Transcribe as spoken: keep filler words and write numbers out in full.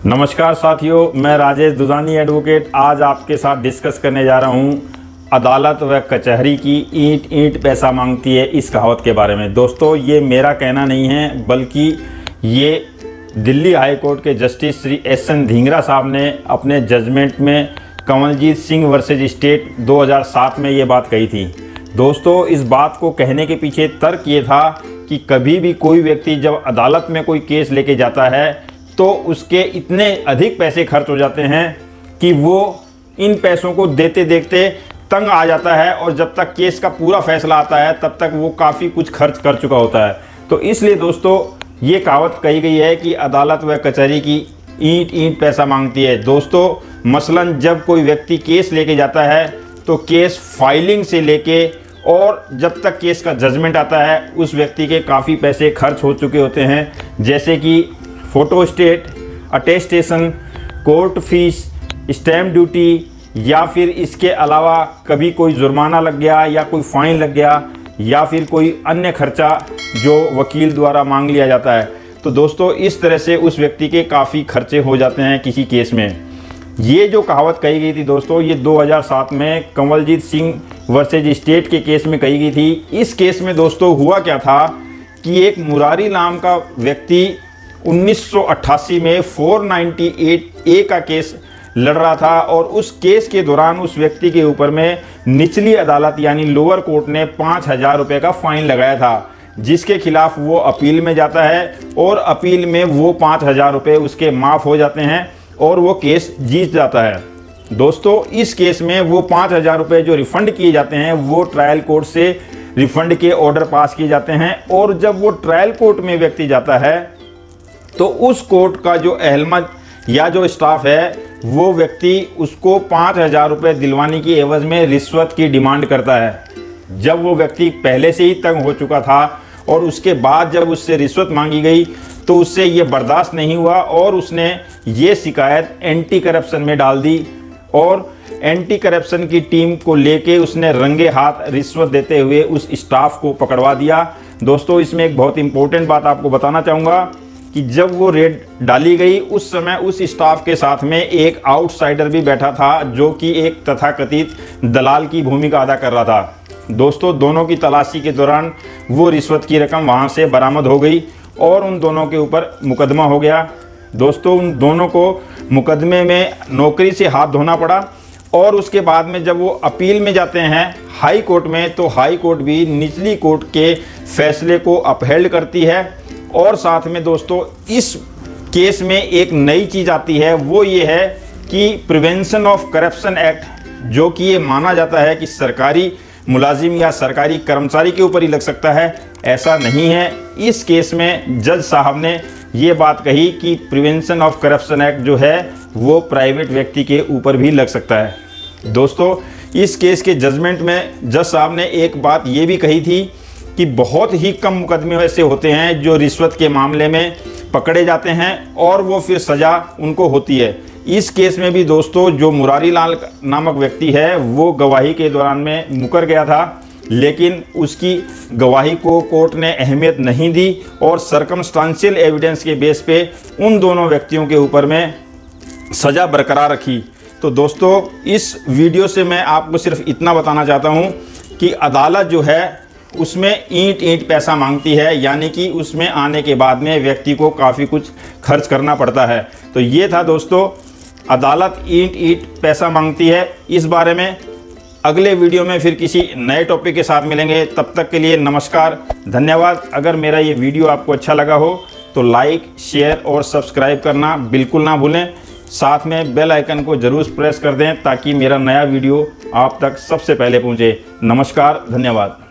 नमस्कार साथियों, मैं राजेश दुधानी एडवोकेट आज आपके साथ डिस्कस करने जा रहा हूं अदालत व कचहरी की ईंट ईंट पैसा मांगती है इस कहावत के बारे में। दोस्तों, ये मेरा कहना नहीं है, बल्कि ये दिल्ली हाई कोर्ट के justice Shri S N Dhingra साहब ने अपने जजमेंट में कंवलजीत सिंह वर्सेज स्टेट दो हज़ार सात में ये बात कही थी। दोस्तों, इस बात को कहने के पीछे तर्क ये था कि कभी भी कोई व्यक्ति जब अदालत में कोई केस लेके जाता है तो उसके इतने अधिक पैसे खर्च हो जाते हैं कि वो इन पैसों को देते देखते तंग आ जाता है और जब तक केस का पूरा फैसला आता है तब तक वो काफ़ी कुछ खर्च कर चुका होता है। तो इसलिए दोस्तों, ये कहावत कही गई है कि अदालत व कचहरी की ईंट ईंट पैसा मांगती है। दोस्तों, मसलन जब कोई व्यक्ति केस लेके जाता है तो केस फाइलिंग से लेके और जब तक केस का जजमेंट आता है उस व्यक्ति के काफ़ी पैसे खर्च हो चुके होते हैं, जैसे कि photostat, attestation, court fee, stamp duty, या फिर इसके अलावा कभी कोई जुर्माना लग गया या कोई फ़ाइन लग गया या फिर कोई अन्य खर्चा जो वकील द्वारा मांग लिया जाता है। तो दोस्तों, इस तरह से उस व्यक्ति के काफ़ी खर्चे हो जाते हैं किसी केस में। ये जो कहावत कही गई थी दोस्तों, ये दो हज़ार सात में कंवलजीत सिंह वर्सेज स्टेट के केस में कही गई थी। इस केस में दोस्तों हुआ क्या था कि एक मुरारी नाम का व्यक्ति उन्नीस सौ अट्ठासी में चार सौ अट्ठानवे ए का केस लड़ रहा था और उस केस के दौरान उस व्यक्ति के ऊपर में निचली अदालत यानी लोअर कोर्ट ने पाँच हज़ार रुपये का फ़ाइन लगाया था, जिसके खिलाफ वो अपील में जाता है और अपील में वो पाँच हज़ार रुपये उसके माफ़ हो जाते हैं और वो केस जीत जाता है। दोस्तों, इस केस में वो पाँच हज़ार रुपये जो रिफ़ंड किए जाते हैं वो ट्रायल कोर्ट से रिफ़ंड के ऑर्डर पास किए जाते हैं और जब वो ट्रायल कोर्ट में व्यक्ति जाता है तो उस कोर्ट का जो अहलमज या जो स्टाफ है वो व्यक्ति उसको पाँच हज़ार रुपये दिलवाने की एवज़ में रिश्वत की डिमांड करता है। जब वो व्यक्ति पहले से ही तंग हो चुका था और उसके बाद जब उससे रिश्वत मांगी गई तो उससे ये बर्दाश्त नहीं हुआ और उसने ये शिकायत एंटी करप्शन में डाल दी और एंटी करप्शन की टीम को लेके उसने रंगे हाथ रिश्वत देते हुए उस स्टाफ को पकड़वा दिया। दोस्तों, इसमें एक बहुत इंपॉर्टेंट बात आपको बताना चाहूँगा कि जब वो रेड डाली गई उस समय उस स्टाफ के साथ में एक आउटसाइडर भी बैठा था जो कि एक तथाकथित दलाल की भूमिका अदा कर रहा था। दोस्तों, दोनों की तलाशी के दौरान वो रिश्वत की रकम वहाँ से बरामद हो गई और उन दोनों के ऊपर मुकदमा हो गया। दोस्तों, उन दोनों को मुकदमे में नौकरी से हाथ धोना पड़ा और उसके बाद में जब वो अपील में जाते हैं हाई कोर्ट में तो हाई कोर्ट भी निचली कोर्ट के फैसले को अपहेल्ड करती है। और साथ में दोस्तों, इस केस में एक नई चीज़ आती है, वो ये है कि प्रिवेंशन ऑफ करप्शन एक्ट, जो कि ये माना जाता है कि सरकारी मुलाजिम या सरकारी कर्मचारी के ऊपर ही लग सकता है, ऐसा नहीं है। इस केस में जज साहब ने ये बात कही कि प्रिवेंशन ऑफ करप्शन एक्ट जो है वो प्राइवेट व्यक्ति के ऊपर भी लग सकता है। दोस्तों, इस केस के जजमेंट में जज साहब ने एक बात ये भी कही थी कि बहुत ही कम मुकदमे ऐसे होते हैं जो रिश्वत के मामले में पकड़े जाते हैं और वो फिर सज़ा उनको होती है। इस केस में भी दोस्तों, जो मुरारी लाल नामक व्यक्ति है वो गवाही के दौरान में मुकर गया था, लेकिन उसकी गवाही को कोर्ट ने अहमियत नहीं दी और सर्कमस्टांशियल एविडेंस के बेस पे उन दोनों व्यक्तियों के ऊपर में सज़ा बरकरार रखी। तो दोस्तों, इस वीडियो से मैं आपको सिर्फ इतना बताना चाहता हूँ कि अदालत जो है उसमें ईंट ईंट पैसा मांगती है, यानी कि उसमें आने के बाद में व्यक्ति को काफ़ी कुछ खर्च करना पड़ता है। तो ये था दोस्तों, अदालत ईंट ईंट पैसा मांगती है। इस बारे में अगले वीडियो में फिर किसी नए टॉपिक के साथ मिलेंगे। तब तक के लिए नमस्कार, धन्यवाद। अगर मेरा ये वीडियो आपको अच्छा लगा हो तो लाइक, शेयर और सब्सक्राइब करना बिल्कुल ना भूलें। साथ में बेल आइकन को ज़रूर प्रेस कर दें ताकि मेरा नया वीडियो आप तक सबसे पहले पहुँचे। नमस्कार, धन्यवाद।